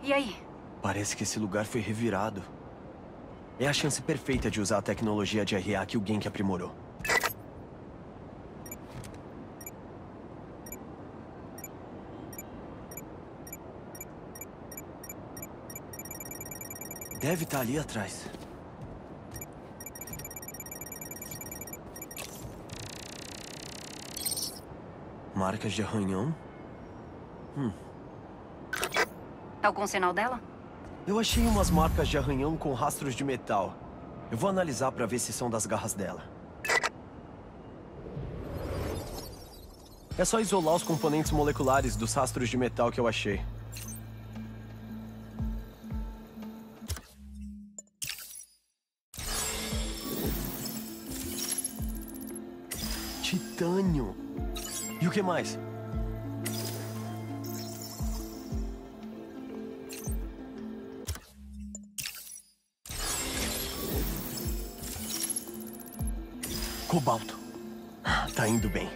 E aí? Parece que esse lugar foi revirado. É a chance perfeita de usar a tecnologia de RA que o Genk aprimorou. Deve estar ali atrás. Marcas de arranhão? Algum sinal dela? Eu achei umas marcas de arranhão com rastros de metal. Eu vou analisar pra ver se são das garras dela. É só isolar os componentes moleculares dos rastros de metal que eu achei. Titânio. E o que mais? Cobalto. Tá indo bem.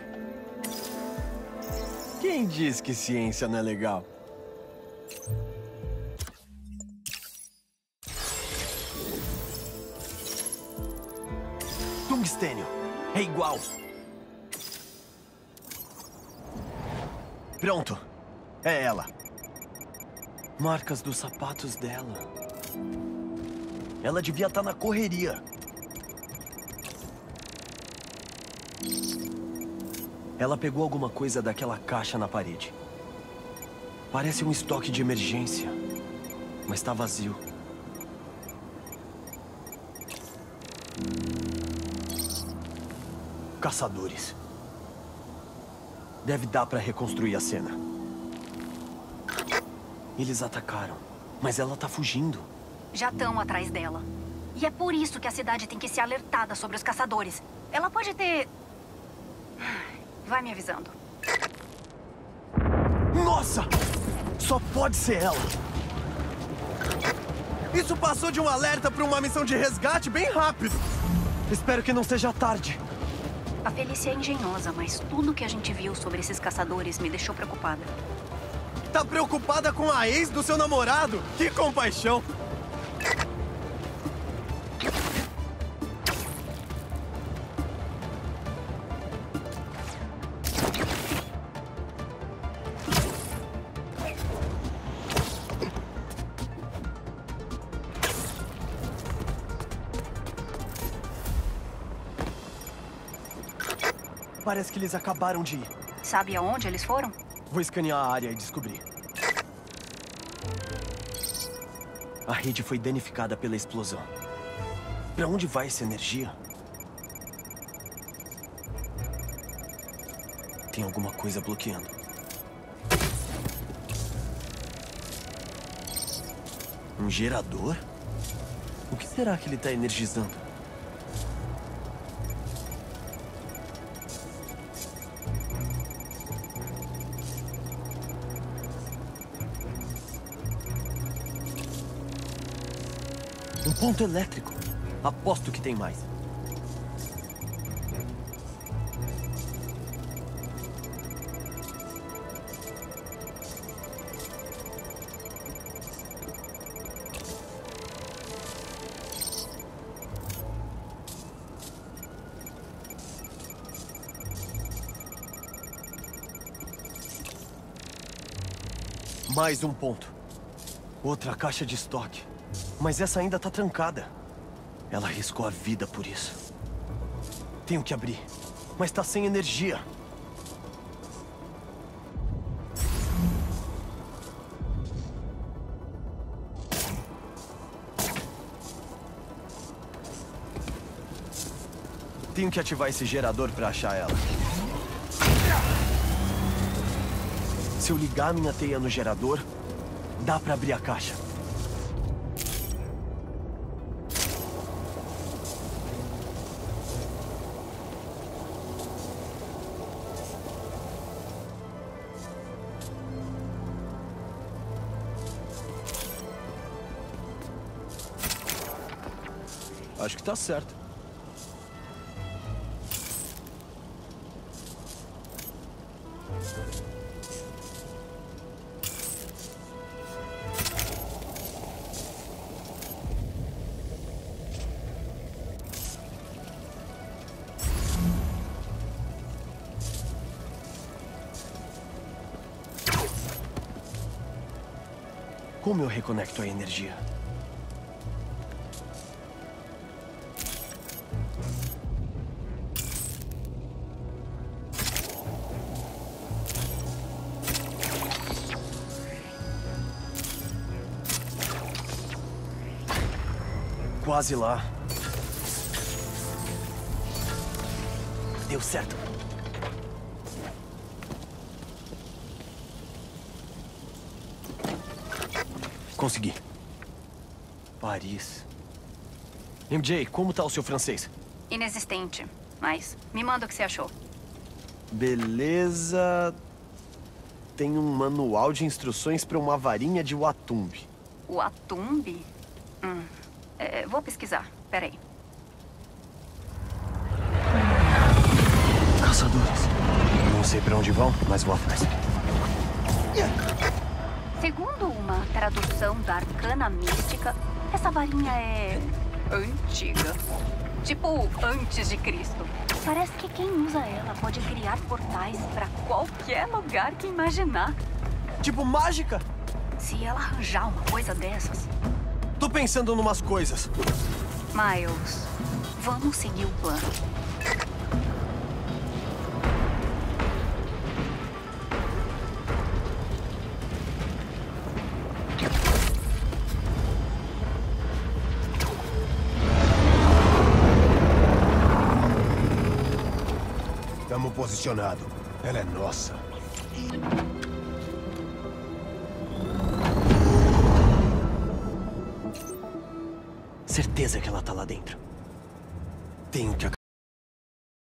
Quem diz que ciência não é legal? Tungstênio. É igual. Pronto. É ela. Marcas dos sapatos dela. Ela devia estar na correria. Ela pegou alguma coisa daquela caixa na parede. Parece um estoque de emergência, mas tá vazio. Caçadores. Deve dar pra reconstruir a cena. Eles atacaram, mas ela tá fugindo. Já estão atrás dela. E é por isso que a cidade tem que ser alertada sobre os caçadores. Ela pode ter... Vai me avisando. Nossa! Só pode ser ela! Isso passou de um alerta para uma missão de resgate bem rápido! Espero que não seja tarde. A Felícia é engenhosa, mas tudo que a gente viu sobre esses caçadores me deixou preocupada. Tá preocupada com a ex do seu namorado? Que compaixão! Parece que eles acabaram de ir. Sabe aonde eles foram? Vou escanear a área e descobrir. A rede foi danificada pela explosão. Pra onde vai essa energia? Tem alguma coisa bloqueando. Um gerador? O que será que ele está energizando? Um ponto elétrico. Aposto que tem mais. Mais um ponto. Outra caixa de estoque. Mas essa ainda tá trancada. Ela arriscou a vida por isso. Tenho que abrir. Mas tá sem energia. Tenho que ativar esse gerador pra achar ela. Se eu ligar minha teia no gerador, dá pra abrir a caixa. Acho que tá certo. Como eu reconecto a energia? Quase lá. Deu certo. Consegui. Paris. MJ, como tá o seu francês? Inexistente. Mas me manda o que você achou. Beleza. Tem um manual de instruções para uma varinha de Watumbi. O Atumbi? Vou pesquisar. Peraí. Caçadores. Não sei para onde vão, mas vou atrás. Segundo uma tradução da Arcana Mística, essa varinha é antiga. Tipo, antes de Cristo. Parece que quem usa ela pode criar portais pra qualquer lugar que imaginar. Tipo mágica? Se ela arranjar uma coisa dessas... Tô pensando numas coisas. Miles, vamos seguir o plano. Estamos posicionados. Ela é nossa. Certeza que ela tá lá dentro. Tenho que acalmar.